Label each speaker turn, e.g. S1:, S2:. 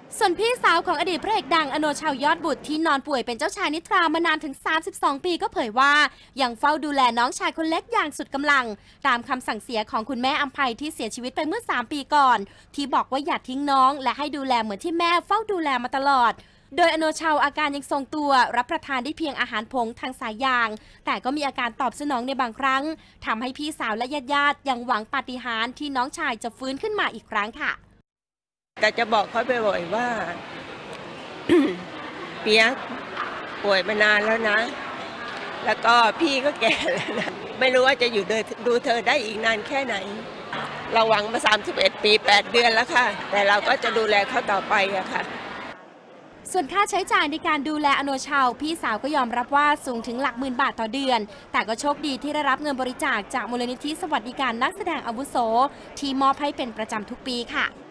S1: ส่วนพี่สาวของอดีตพระเอกดังอโนชาวยอดบุตรที่นอนป่วยเป็นเจ้าชายนิทรามานานถึง 32 ปีก็เผยว่ายังเฝ้าดูแลน้องชายคนเล็กอย่างสุดกำลังตามคำสั่งเสียของคุณแม่อัมภัยที่เสียชีวิตไปเมื่อ 3 ปีก่อนที่บอกว่าอย่าทิ้งน้องและให้ดูแลเหมือนที่แม่เฝ้าดูแลมาตลอดโดยอโนชาวอาการยังทรงตัวรับประทานได้เพียงอาหารผงทางสายยางแต่ก็มีอาการตอบสนองในบางครั้งทำให้พี่สาวและญาติยังหวังปาฏิหาริย์ที่น้องชายจะฟื้นขึ้นมาอีกครั้งค่ะ
S2: แต่จะบอกเขาบ่อยๆว่า เปียกป่วยมานานแล้วนะ แล้วก็พี่ก็แก่แล้วนะไม่รู้ว่าจะอยู่ดูเธอได้อีกนานแค่ไหนเราหวังมา31 ปี 8 เดือนแล้วค่ะแต่เราก็จะดูแลเขาต่อไปอะค่ะ
S1: ส่วนค่าใช้จ่ายในการดูแลอโนชาวพี่สาวก็ยอมรับว่าสูงถึงหลักหมื่นบาทต่อเดือนแต่ก็โชคดีที่ได้รับเงินบริจาคจากมูลนิธิสวัสดิการนักแสดงอาวุโสที่มอบให้เป็นประจำทุกปีค่ะ